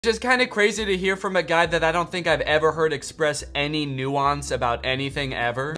Just kind of crazy to hear from a guy that I don't think I've ever heard express any nuance about anything ever.